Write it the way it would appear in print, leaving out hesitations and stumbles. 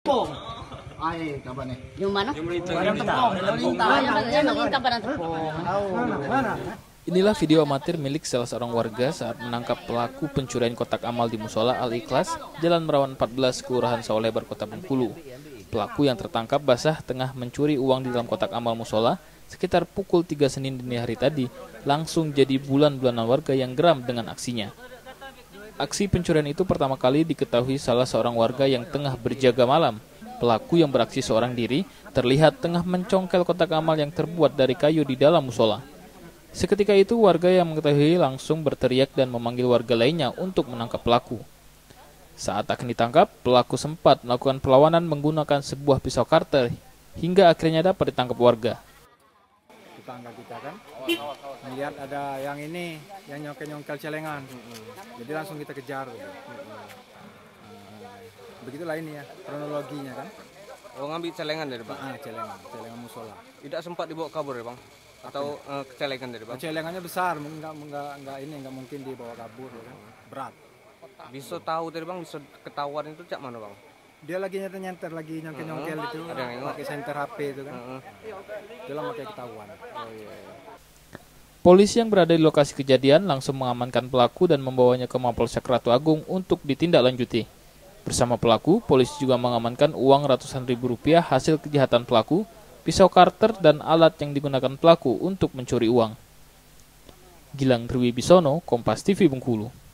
Tepung. Ay, kapan nih? Yung mana? Yang tepung. Yang melintang pada tepung. Inilah video amatir milik salah seorang warga saat menangkap pelaku pencurian kotak amal di Musola Al-Ikhlas, Jalan Merawan 14, Kelurahan Sawalebar, Kota Bengkulu. Pelaku yang tertangkap basah tengah mencuri uang di dalam kotak amal musola sekitar pukul 3 Senin dini hari tadi, langsung jadi bulan-bulanan warga yang geram dengan aksinya. Aksi pencurian itu pertama kali diketahui salah seorang warga yang tengah berjaga malam. Pelaku yang beraksi seorang diri terlihat tengah mencongkel kotak amal yang terbuat dari kayu di dalam musola. Seketika itu warga yang mengetahui langsung berteriak dan memanggil warga lainnya untuk menangkap pelaku. Saat akan ditangkap, pelaku sempat melakukan perlawanan menggunakan sebuah pisau karter hingga akhirnya dapat ditangkap warga. Tetangga kita kan melihat ada yang ini yang nyongkel celengan, jadi langsung kita kejar. Begitulah ini ya kronologinya kan. Oh, ngambil celengan dari bang? Celengan musola. Tidak sempat dibawa kabur ya bang? Atau celengan dari bang? Celengannya besar, enggak mungkin dibawa kabur, ya kan? Berat. Bisa tahu tadi bang, bisa ketahuan itu cak mana bang? Dia lagi nyenter lagi nyongkel itu, pakai senter HP itu kan. Itulah makanya ketahuan. Oh iya. Polisi yang berada di lokasi kejadian langsung mengamankan pelaku dan membawanya ke Mapolsek Ratu Agung untuk ditindaklanjuti. Bersama pelaku, polisi juga mengamankan uang ratusan ribu rupiah hasil kejahatan pelaku, pisau karter, dan alat yang digunakan pelaku untuk mencuri uang. Gilang Triwibisono, Kompas TV Bengkulu.